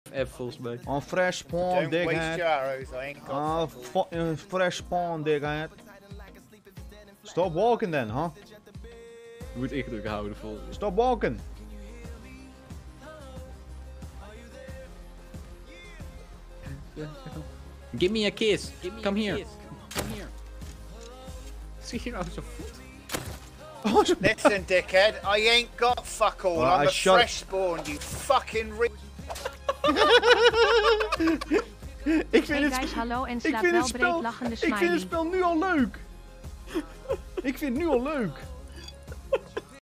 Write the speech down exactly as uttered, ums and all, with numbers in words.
F volgens mij. Oh, fresh spawn, Don't waste dickhead. your arrows, I ain't got Oh, fucking fresh spawn, dickhead. Stop walking then, huh? Je moet ingedrukt houden vol. Stop walking. Give me a kiss. Come here. Come here. Zie je nou zo voet? Oh, zo... Listen, dickhead, I ain't got fuck all. Well, I'm I a shot- fresh spawn, you fucking re- Ik vind Hey het... guys, hallo en Ik slaap vind wel het breed spel... lachende Ik vind het smiley. spel nu al leuk. Ik vind het nu al leuk.